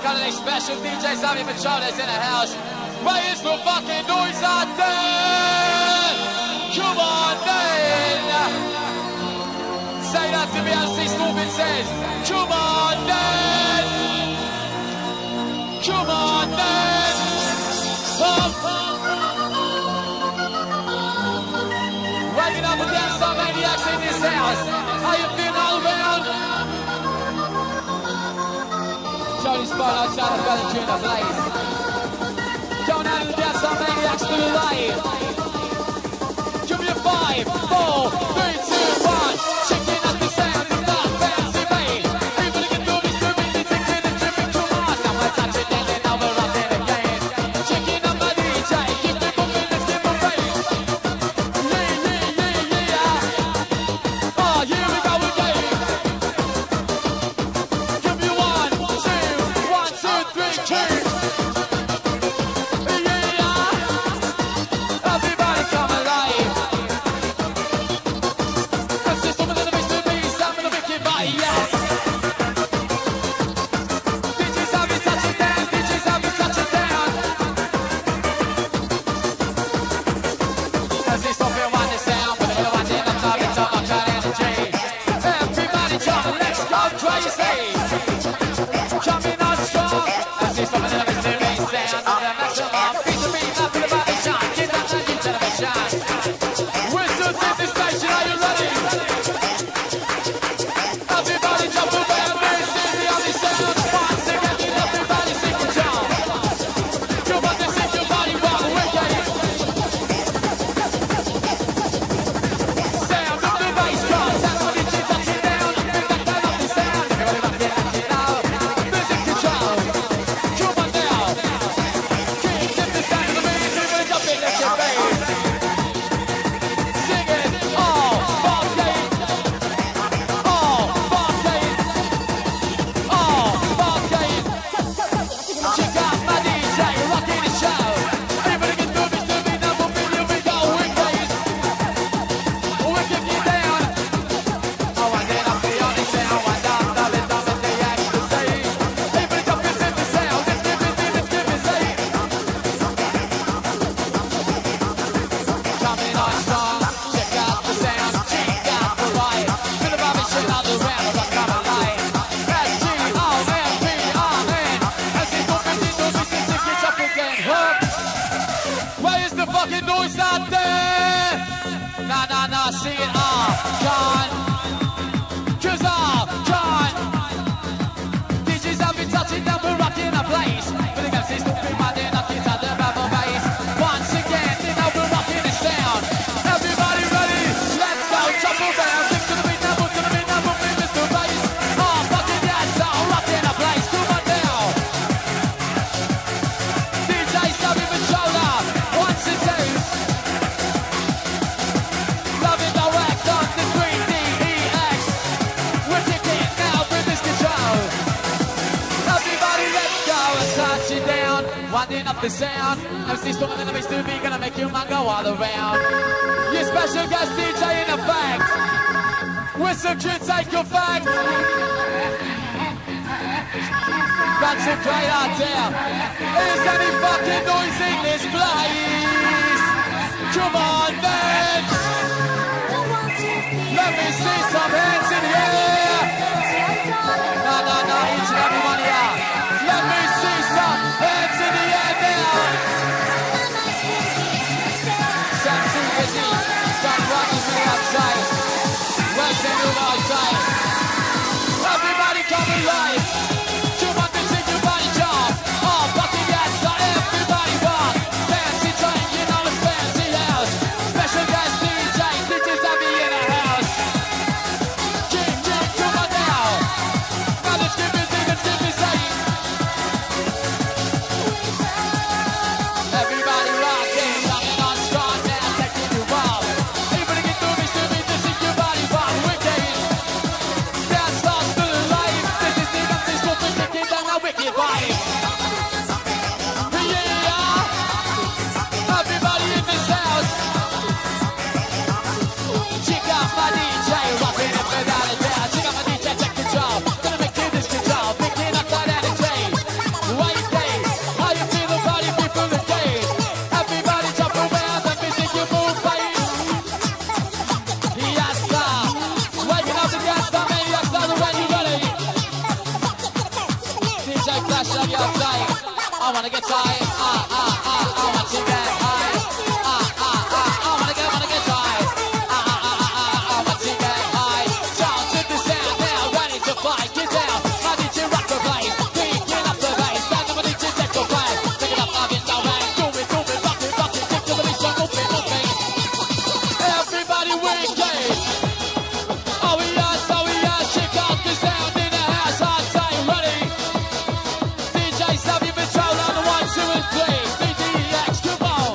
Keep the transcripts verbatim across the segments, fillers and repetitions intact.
Got any special D Js, Sammy Machoda's in the house. Raise the fucking noise out there! Come on then! Say that to me as C Stormin says. Come on then! Come on then! Up! Waking up and down some maniacs in this house. How you feeling all around? Johnny Spot outside the brother tune the blaze. Going out and down some maniacs to the light. Give me a five, four, three, two, one. Chicken at the sound, it's not fancy made. People looking through me, through me, they think they're tripping too much. Now we're touching it and now we're up in again. Chicken on my D J, keep it moving, let's give them rain. Yeah, yeah, yeah, yeah. Oh, here we go again. Give me one, two, one, two, three, two. The sound, M C Stormin and the mix to be gonna make you man go all around. Your special guest D J in effect. With some kid take effect. That's a great out there. Is any fucking noise in this place? Come on then. Let me see some hands in here. No, no, no, each and every one here. Let me see some hands in the air now. Samson busy, done running me outside. Where's anyone outside? Everybody come alive. Two months to see your body jump. Oh, fucking yes, so everybody walk. Fancy train, you know it's fancy house. Special wanna get high. Ah, ah, ah, I want to get high. Ah, ah, ah, I wanna get, wanna get high. Ah, ah, ah, ah, ah, I want to get high. Sounds with the sound now, ready to fly. Get down, I need to rock the place. Picking up the bass, stand up, I need to take the flag. Pick it up, I'll get down, man. Do it, do it, rock it, rock it, take to the beach, rock, open, open. Everybody wicked. Oh, we are, so we are, check out the sound in the house, hard time, ready. D J Savvy Patrol on the one, two, and three. D D X, come on.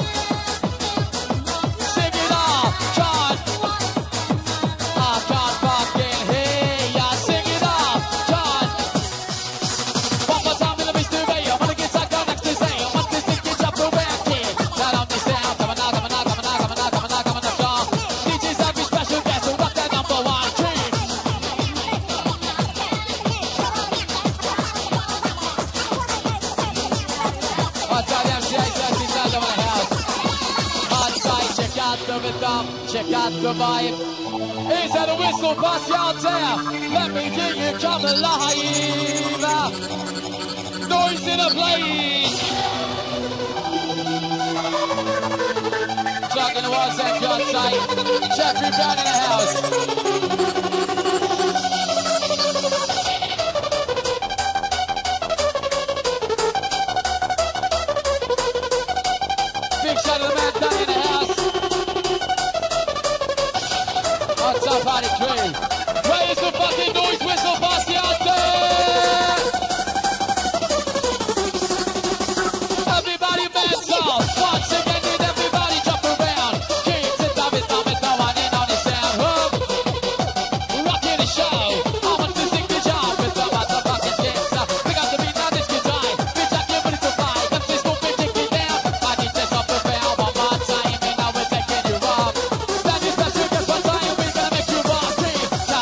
Sing it all, John. I can't fucking hear ya. Sing it all, John. One more time in the beast to me. I'm gonna get stuck on next to say. I want this to get up the way, kid. Not on the sound. Come on, come on, come on, come on, come on, come on, come on, come on. D J Savvy special guest, so rock that number one dream. Hot side M C A, thirty sound over the house. Hot side, check out the rhythm, check out the vibe. Is that a whistle party out there? Let me hear you come alive. Noise in a place. Chuck in the walls and cut side. Jeffrey Brown in the house. Big shout to the man down in the house. What's up, party crew? Raise the fucking noise, whistle party out there! Everybody bands off. Once again, did everybody jump around? Keep it up, it's up, it's no one in on the sound. Hook. Rocking the show. I want to sing the job with the motherfucking kids. Pick up the beat, now this good time. Bitch, I can't put it to five. Let's just go bitch, take it down. I need this off the bell one more time, and now we're taking you off. Stand your special, guess what time we're gonna make you rock. Dream.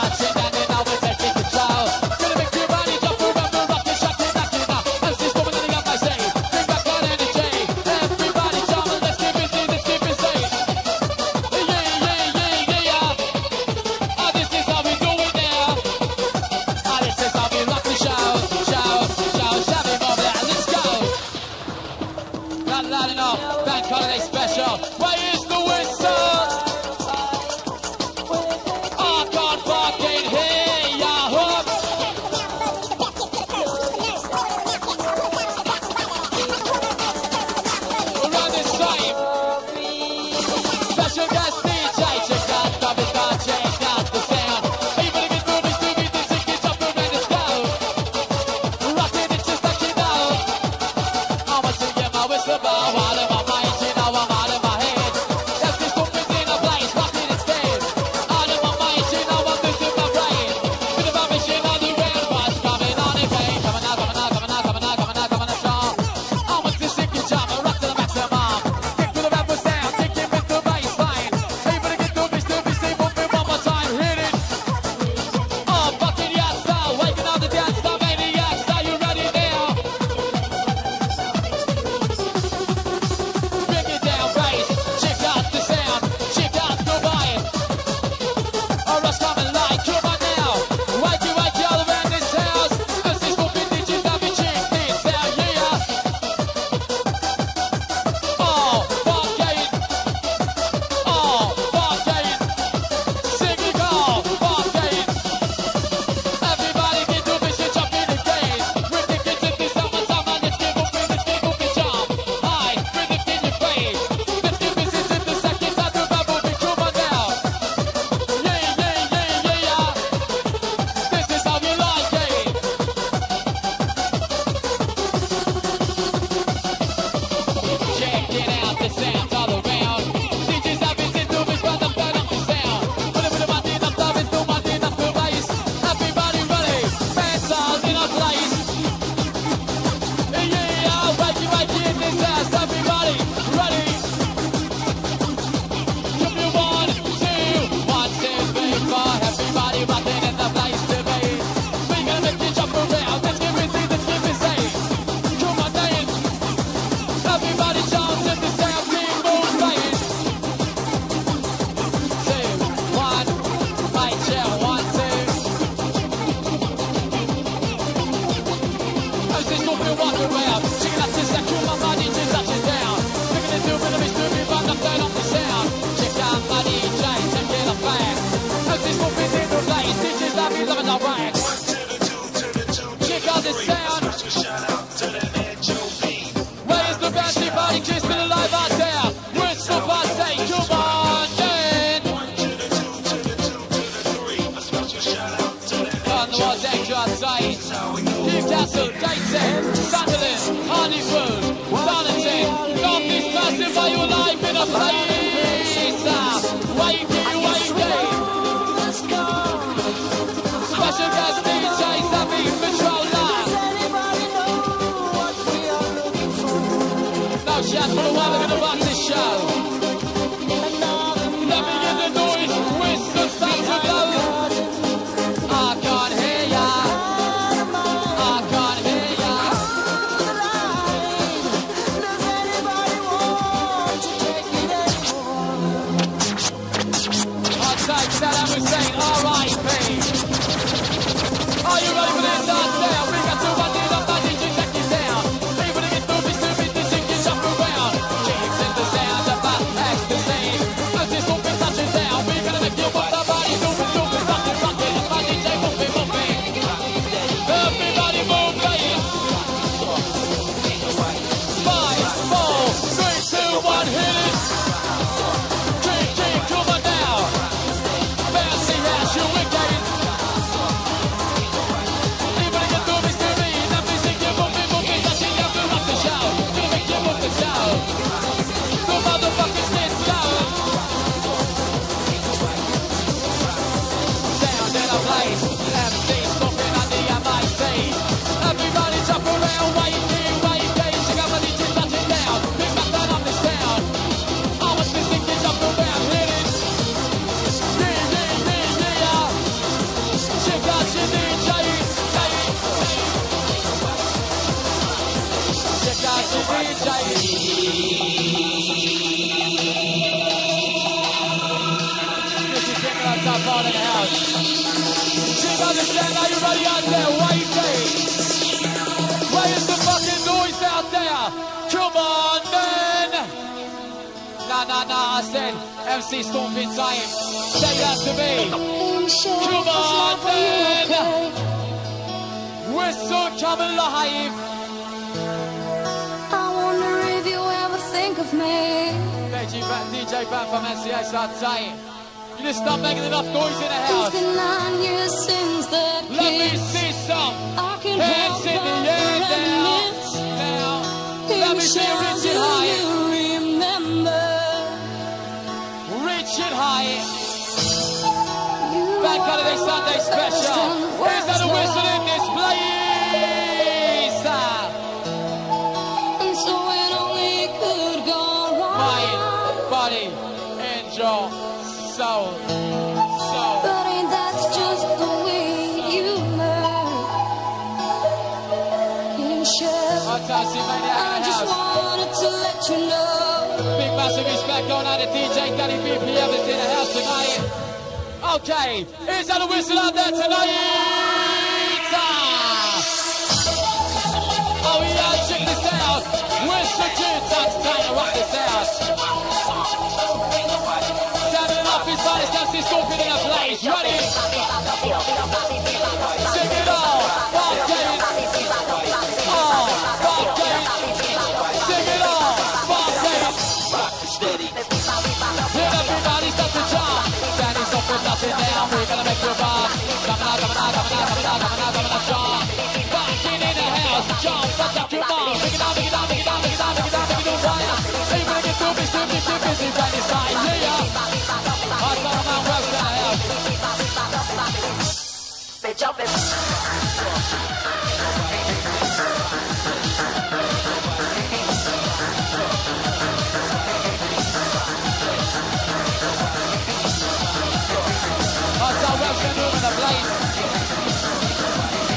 Newcastle, Gateshead, Sunderland, Hartlepool, Darlington, North East Massive, are you live in a place? Wakey, wakey. Special guest D J Sammy Patroller. No shout for the one we're gonna rock this show. Let me get the noise, whistle starts to blow. I can't hear ya. I can't hear ya. I'll take Saddam Hussein, R I P. Are you ready for this out there? We got two one in up, that D J check it down. People to get through me, stupid, this shit can jump around. Jigs in the sound of that ecstasy. As this movement touches down, we gonna make you move the body, stupid, stupid, rockin', rockin'. My D J moving, moving. Everybody move, baby. Five, four, three, two, one, hit it. Drink, drink, come on now. Fancy house, you wicked. Anybody get through me, to me? That music, you moving, moving, touching down to rock the show. Gonna make you move the show. The motherfuckers get down. Sound in a place. M C stomping on the M I C. Everybody jump around, waiting, waiting. Check out my D J touching down. Big back down on this town. I want this thing to jump around, hit it. Yeah, yeah, yeah, yeah. Check out your D J. Check out your D J. This is King of top part in the house. Check out the stand, are you ready out there? Waiting. Where is the fucking noise out there? Come on, man. Nah, nah, nah, I said M C stomping time. Say that to me. Come on, man. Whistle coming live. I wonder if you ever think of me. D J Bam from N C A start saying. You just start making enough noise in the It's house. been nine years since that Let me kiss. see some I can hands help in the but air now. reminisce. Now, let me see Michelle, reach do it high. you remember? Reach it high. You Bank Holiday were Sunday my special. first and Is that a worst whistle in love. this place? And so it only could go Mind, wrong. body, and your soul. Soul. But ain't that just the way you learn? And Michelle, I'll tell you, man, I in the just house. wanted to let you know. Big massive respect going out to D J Danny B P M is in the house tonight. Okay, is that a whistle out there tonight? Ah. Oh yeah, check this out. Whistle tunes, that's time to rock this out. Standing off his body, stands his scorpion in a place. Ready? Sing it all. Fuck it. Oh, fuck it. Sing it all. Fuck it. Hit everybody, start to jump. Danny's up with nothing down. We're gonna make you rock. Coming out, coming out, coming out, coming out, coming out, coming out, jump. Fucking in the house, jump. Let's up your mom. Bring it down, bring it down, bring it down, bring it down, bring it down, bring it down, fire. Are you gonna get through me, stupid, stupid, busy, Danny's side, yeah. I saw a man well in the house. They jumping. I saw Webster moving the place.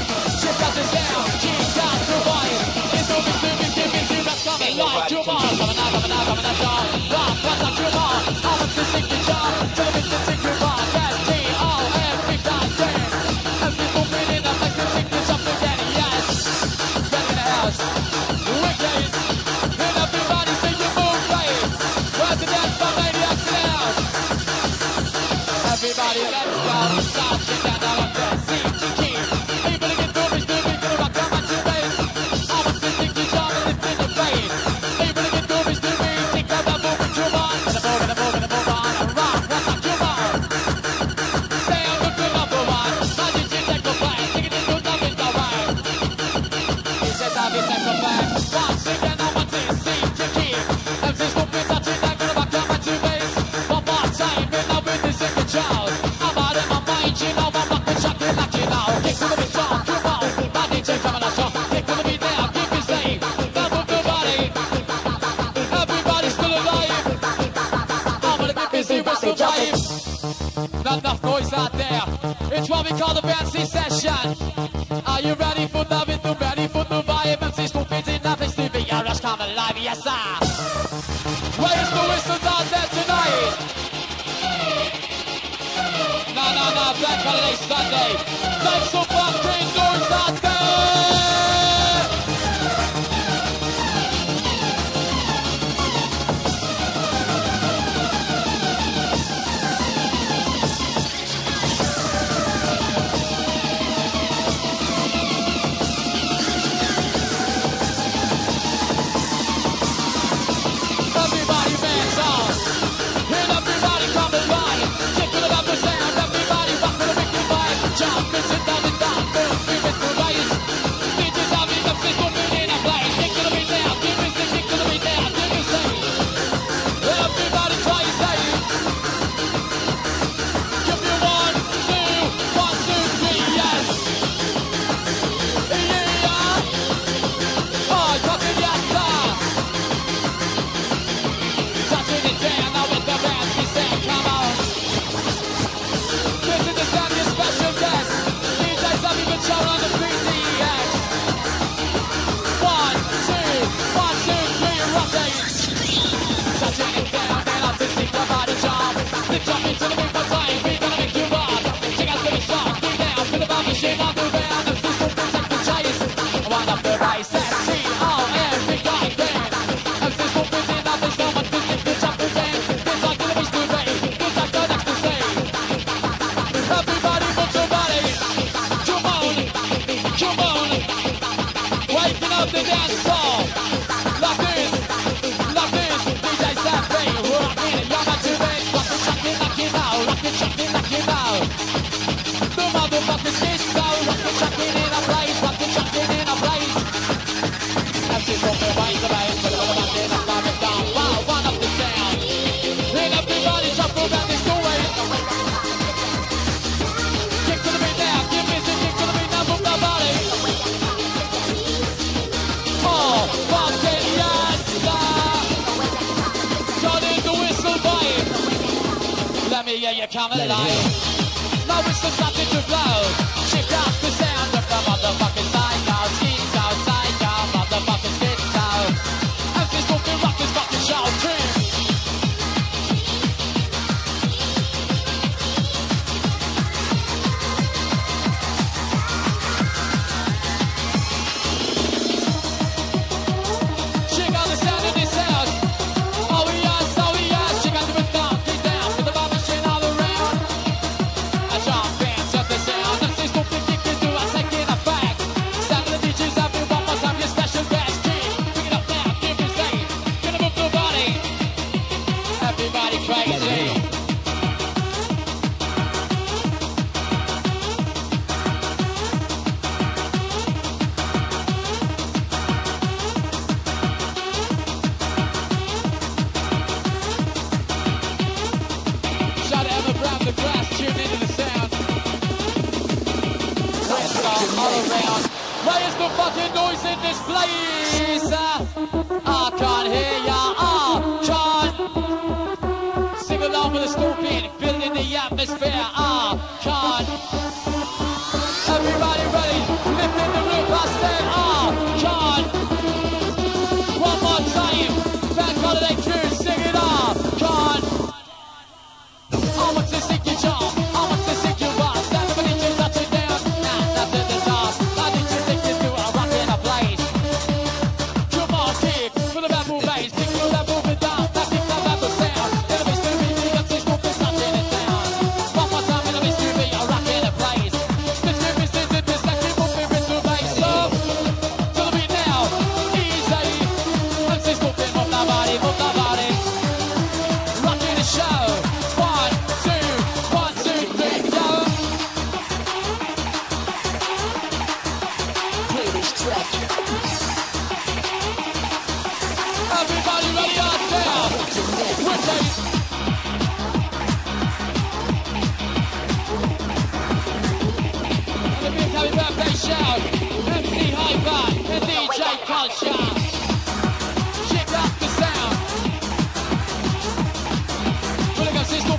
the whistle vibe. Not enough noise out there. It's what we call the fancy session. Are you ready for the rhythm? Ready for the vibe? M Cs don't fit in nothing to be a rush come alive, yes sir. Where's the whistles out there tonight? No, no, no, Black Holiday Sunday. Make some fucking noise out there. Come alive. Now it's starting to blow. Check out the sound of the motherfucking psycho. Schizo, psycho, motherfucking schizo. As this fucking rock is fucking shouting. Check out the sound of this house. Oh yes, oh yes. Check out the rhythm. Get down to the bar machine all around. I jump fans of the sound. That's this stupid kick can do. I take it back. Sound of the D Js. Everyone must have your special best key. Pick it up now. Give me say. Gonna move the body. Everybody crazy. Shout out to Brown the Grass, tune into the sound. Let's go all around. Where's the fucking noise in this place? Uh, I can't hear ya, I can't. Sing along with the stupid, feeling the atmosphere, I can't. Everybody ready, lifting the roof, I said, I can't. One more time, Bank Holiday crew, sing it, I can't. I want to sing your job, I want to sing your rock. Stand up and need you touch it down. Nah, that's at the top. I need you to take you to a rock in a place. Come on, kick, with a bamboo bass. Kick with that moving down, that kick that bamboo sound. In the bass to me, the M C's moving, touching it down. One more time in the bass to me, a rock in a place. This give me sins in this, that keep moving with the bass. So, to the beat now, easy. M C's moving, move that body, move that body. Rocking the show. One, two, one, two, three, go. Play this track. Everybody ready out there? Wicked. And the big happy birthday shout. M C Hyper and D J Culture. Check out the sound. Well, I got this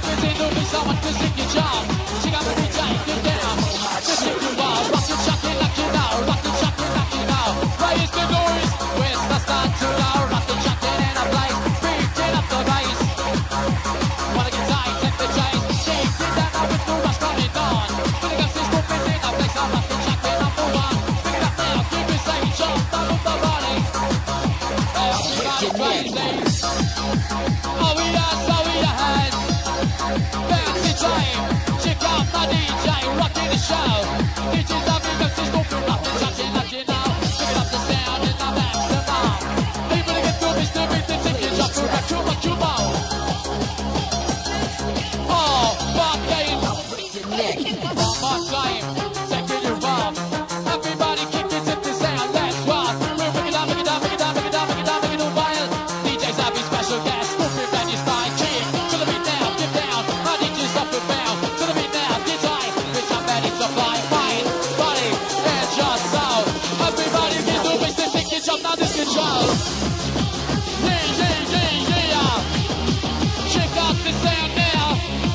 neck. One more time, taking you off. Everybody kick it to the sound, let's rock. We're bring it down, bring it down, bring it down, bring it down, bring it down, bring it down wild. D Js have his special guest, stupid venues fine. Cheer to the beat now, get down. My D Js up and bound. To the beat now, get high. Bitch, I'm ready to fly. Fine, body, and just so. Everybody get the bass, they take it, jump, now this control. Yeah, yeah, yeah, yeah. Check out the sound now.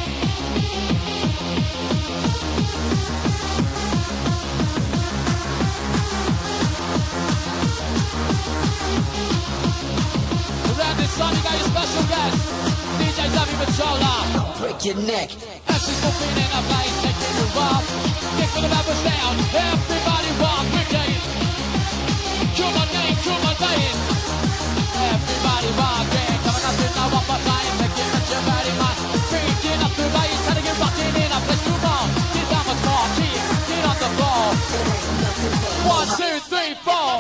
Around this time, you got your special guest, D J Zavi Pachola. I'll break your neck. As she's moving in a place, taking you off. Kick for the rapper sound, everybody walk quickly. Come on, name, come on, name. Everybody walking, coming up in now one more time, making it your body man. Breaking up the bass, trying to get rocking in a place. Come on, get down much more, keep, get on the floor. One, two, three, four.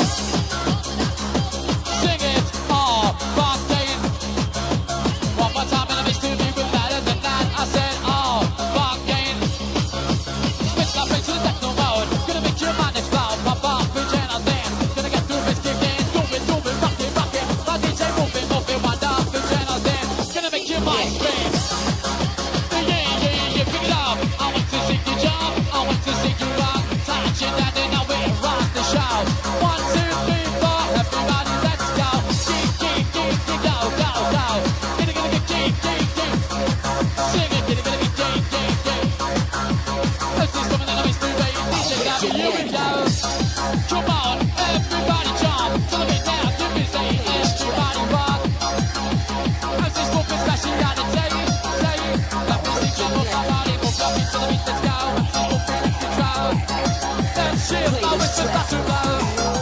Sing it all, rocking. One more time, and it makes two people better than that. I said all, rocking. Switch up into the techno mode, gonna make your mind explode. Pop off, bitch, and I'll dance. Gonna get through this kicking, do it, do it, rock it, rock it. My D J move it, move it, wind up, bitch, and I'll dance. Gonna make your mind scream. Yeah, yeah, yeah, pick it up. I want to see you jump, I want to see you rock. Touch it down and now we rock the show. One, two, three, four, everybody let's go. Geek, geek, geek, geek, go, go, go. Get it, get it, geek, geek, geek. Sing it, get it, get it, geek, geek, geek. Let's see something that makes the way. D J Zavi, here we go. Come on, everybody jump. Tell me now, give me say, everybody rock. As this book is flashing down and say it, say it. Let me see you move my body, move your feet to the beat, let's go. As this book is in control. Let's chill, now it's just not too low.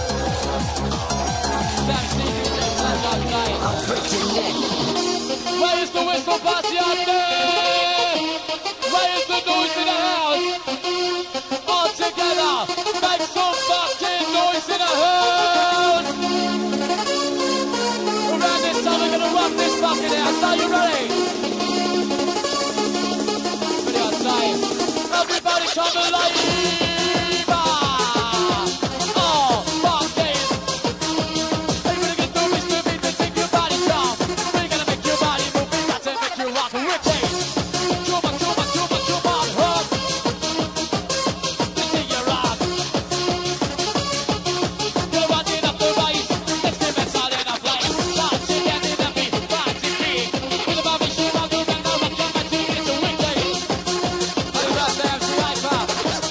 Let's see you do let's go tonight. I'll break your neck. Where is the whistle party out there? Where is the noise in the house? All together, make some fucking noise in the house. Around this time, we're gonna rock this fucking house. Are you ready? Ready outside. Everybody come alive. Oh, fucking. Are you gonna get through this to beat to take your body jump? We're gonna make your body move. We got to make you rock. Ricky. Come on, come on, come on, come on, rock. Let's see you rock. You're running up the race. Let's give it all in a place. Watch it, get in the beat. Watch it, beat. With the barbie, she rock around the rock. Come back to it, it's a Ricky. Are you right there? Right back.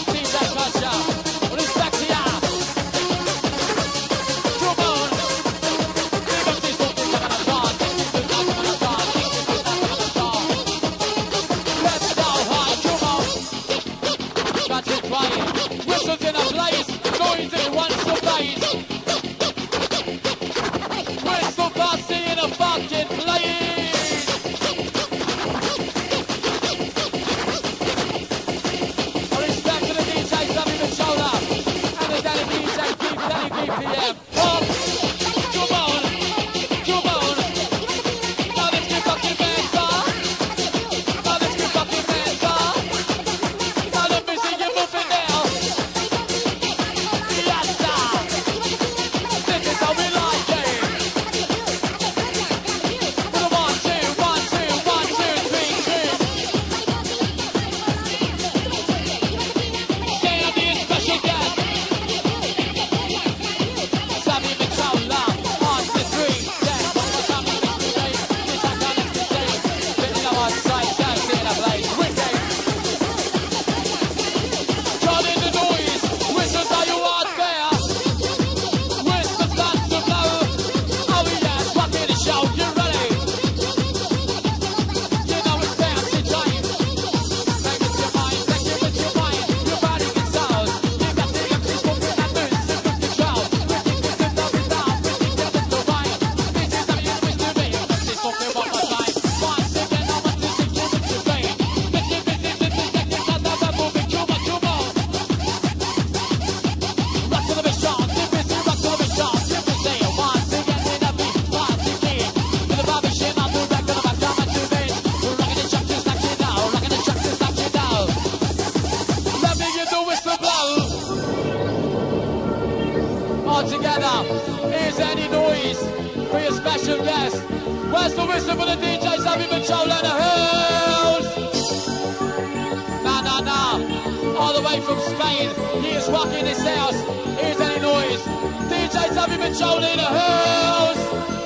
the whistle for the D Js having control in the hills. Nah, nah, nah. All the way from Spain, he is rocking this house. Here's any noise. D Js having control in the hills.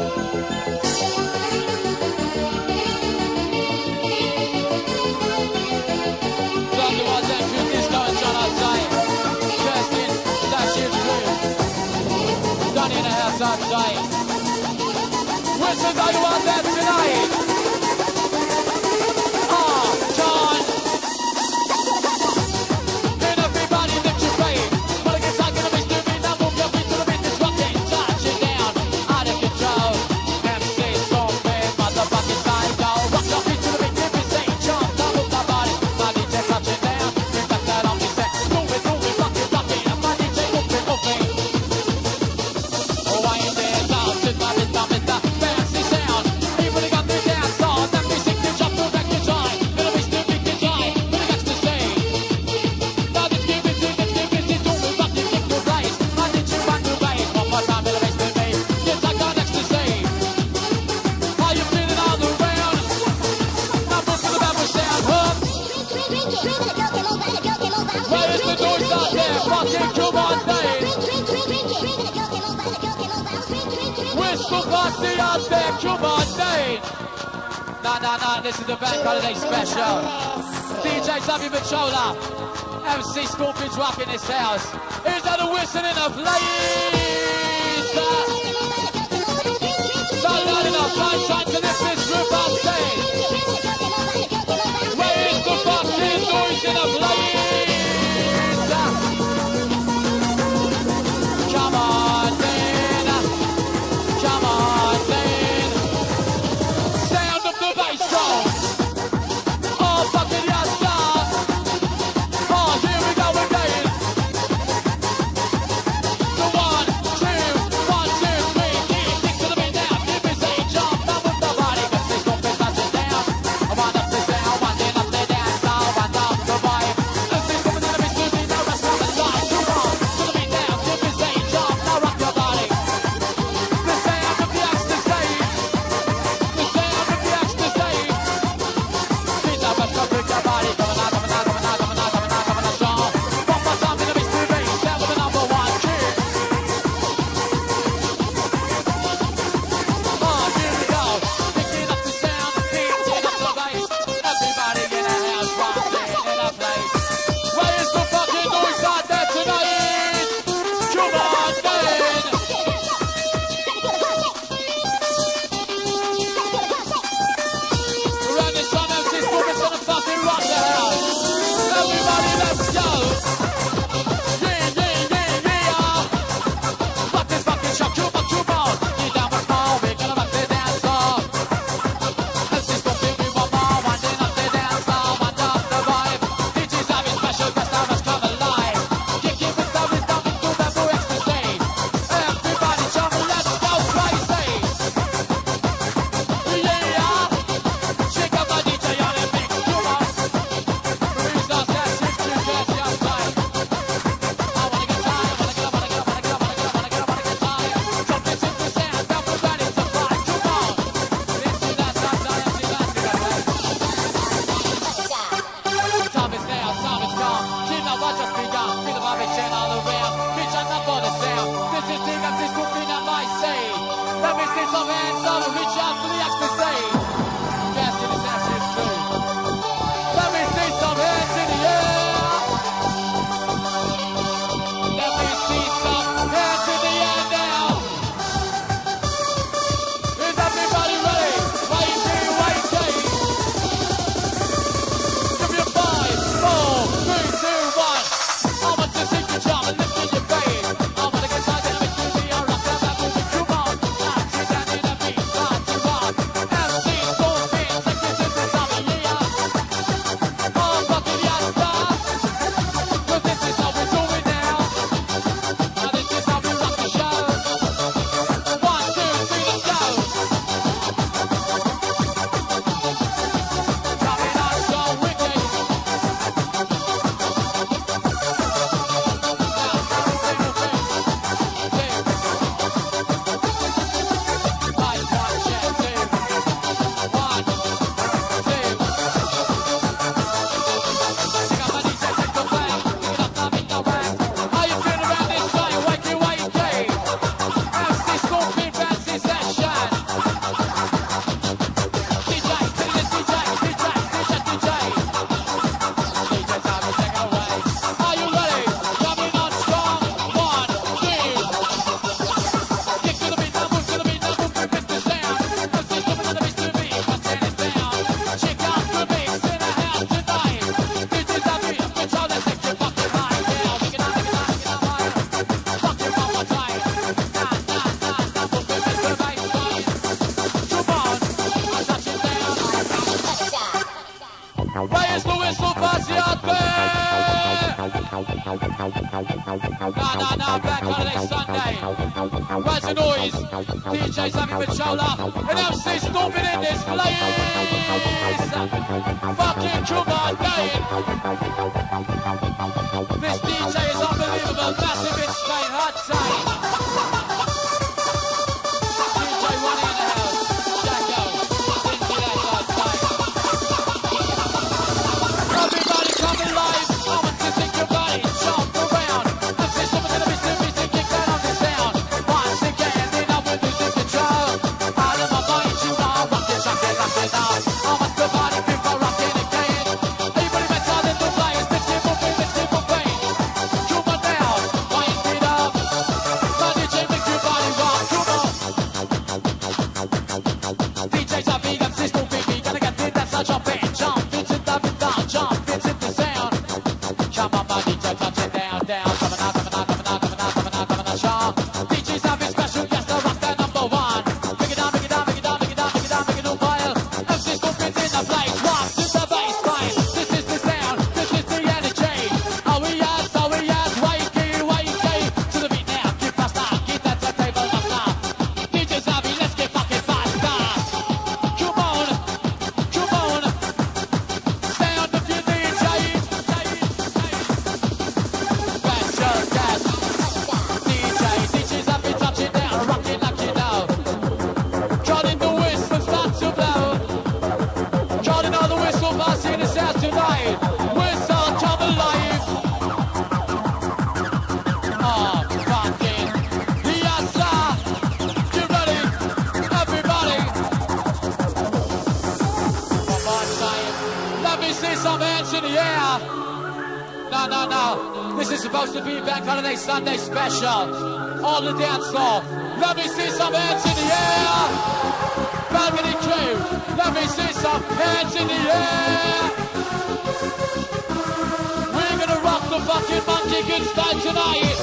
Drop the ones and through disco and John outside. Justin, Sashim's crew. Donnie in the house outside. Whistles are the ones there tonight. Ah, John. Then everybody lift your faith. Wanna get stuck in the mix to me, now move your feet to the beat, it's rocking, touch it down, out of control. M C stomping, motherfucking psycho. Rock your feet to the beat, if it's ain't jump, double the body. My D J touch it down, bring back that on me set. Move it, move it, rock it, rock it, and my D J move it, move it. Oh, I ain't there, down, sit down, sit down, sit down. Out there, come on, Dane. Nah, nah, nah, this is a bank holiday special. D J W Machola, M C Scorpions rocking this house. Here's how the whistling in the place. Not loud enough, time, time to lift this roof up, Dane. Where is the fucking noise in the place? Come on, Dane. Come on. Oh, fucking yes, sir. Oh, here we go again. The one, two, one, two, three. Kick, kick to the beat now. Give me say jump, down with the body. But they don't touch it down. Raise the whistle, party out there. Nah, nah, nah, back on next Sunday. Raise the noise. D Js having Machola. And M C stomping in this place. Fucking come on, Dave. This D J is unbelievable. Massive in Spain. Hot tight. D J one in the house. Jacko. Into that hot tight. Everybody come alive. I want to think your body. Jump around. I'm saying something that is music. Kick that on the sound. Once again, then I will lose control. Out of my mind, you are rocking, shocking, rocking now. I want the body people rocking again. Everybody better than the players. Let's keep moving, let's keep moving. Come on now, wind it up. My D J make your body rock. Come on. D Js are big, I'm system baby. Gotta get it, that's a jump in. Jump, it's it up and down. Jump, it's it the sound. Come on, my D J, touch it down, down. Coming out, coming out, coming out, coming out, coming out, coming out, sharp. D Js have it special, yes, to rock that number one. Make it down, make it down, make it down, make it down, make it down, make it on fire. M C's moving in the place, rock to the bass line. This is the sound, this is the energy. Oh we yes, oh we yes, wakey, wakey. To the beat now, keep faster, keep that to table faster. D Js have it, let's get fucking faster. Come on, come on. Sound of your D J. Special guest. D J, D Js have it, touch it down, rock it like you know. Charting the whistle, start to blow. Charting all the whistle, bars in this house tonight. Whistle, come alive. Oh, fucking yes, sir. You ready? Everybody. One more time. Let me see some hands in the air. No, no, no. This is supposed to be Bank Holiday Sunday special. On the dance floor. Let me see some hands in the air. Balcony crew. Let me see some hands in the air. We're gonna rock the fucking monkey good style tonight.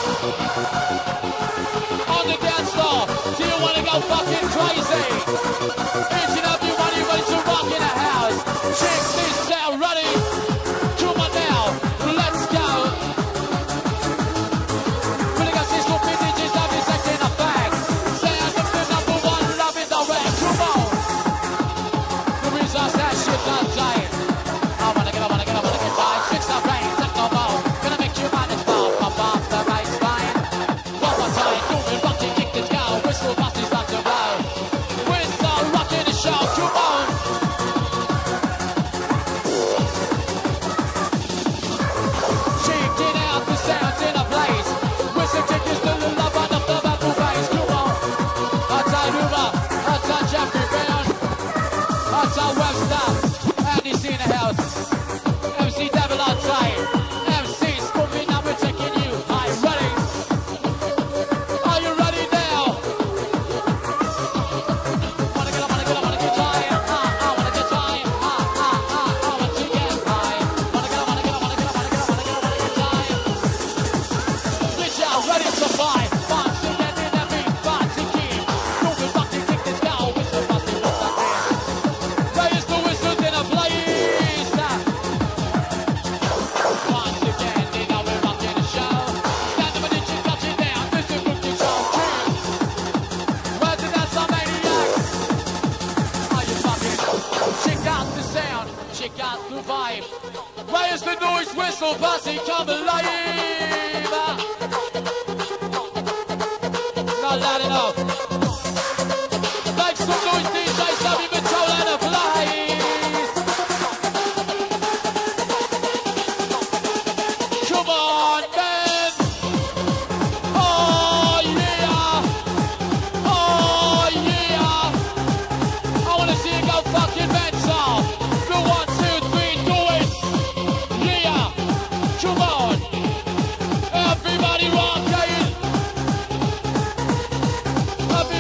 On the dance floor. Do you wanna go fucking crazy? Each and every one of you ready to rock in the house. Check this out, ready? Come on now, let's go. Really got this little bit, D Js have it taking a bag. Sound of the number one, love in the red, come on. The reasons that shit done tight. I wanna get, I wanna get, I wanna get tight. Fix the brain, take no more. Gonna make you manage, pop, pop, off the baseline. One more time, do it, rock it, kick this go. Whistle, bust it, start to blow. Whistle, rocking the show, come on. Checking out the sounds in a place. Whistle tickets to the love on the bubble bass. Come on. Outside Uber, outside Jeffrey Brown, outside Webster, Andy's in the house. M C Devil outside. M C Scooping up, we're taking you. Are you ready? Are you ready now? Wanna get up, wanna get up, wanna get high. Ah, I wanna get high. Ah, ah, ah, I want to get high. Wanna get up, wanna get up, wanna get up, wanna get up, wanna get up, wanna get high. Bitch, y'all ready to fight. Once to get in that big fight to keep. Don't be fucking take this down. Whistle, busting, what's that there? Raise the whistles in a blaze. Once again, you know we're rocking the show. Stand up and you touch it down. This is good control. Cheers. Words and that's our maniacs. Are you fucking? Check out the sound. Check out the vibe. Raise the noise, whistle, posse, come alive. Not loud enough. Make some noise, D Js, have you control and a blaze. Come on, man. Oh, yeah. Oh, yeah. I wanna see you go fucking mental. Do one, two, three, do it. Yeah. Come on. Everybody rock, yeah.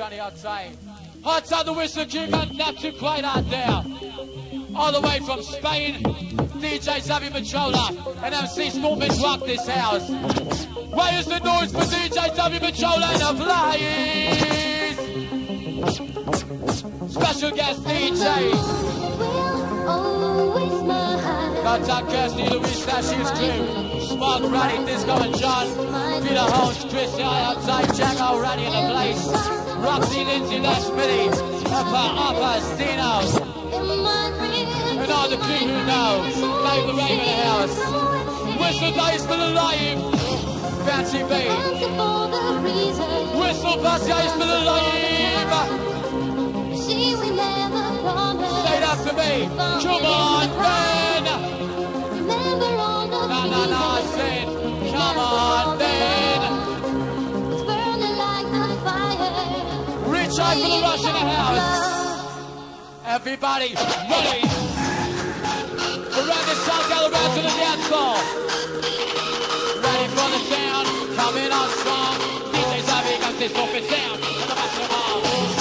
Johnny outside. Outside the Whistle King and not too quiet out there. All the way from Spain, D J Xavi Matrola and M C Storming rock this house. Raise the noise for D J Xavi Matrola and the Blaze. Special guest D J. Got Tom Kirsty, Louise Stash's crew. Smart, Raddy, Disco and John. Peter Holmes, Chris outside, Jack O'Raddy in the place. Roxy, Lindsay, Les Mitty, Upper, Upper, Stino. And all the crew who know. Dave the Rave in the house. Whistle Dice still alive. Fancy B. Whistle Bassi still alive. Say it after me. Come on, Ben. No, no, no, I said, come on, Ben. Rich eye for the rush in the house. Everybody, ready. Around the sun, gather around to the dance floor. Ready for the sound, coming on strong. D J Xavi got this open sound.